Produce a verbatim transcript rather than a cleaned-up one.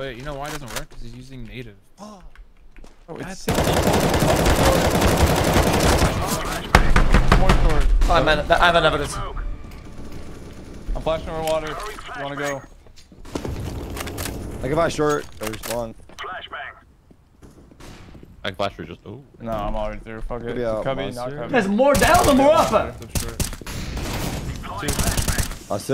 Wait, you know why it doesn't work? Because he's using native. Oh, it's More short. I'm at, I have an evidence. I'm flashing over water. You wanna go? I can buy short. There's long. I can flash for just. Oh. No, I'm already through. Fuck it. Could be a Cubby, not monster. Cubby. There's more down or more up? Short, short. I'll sit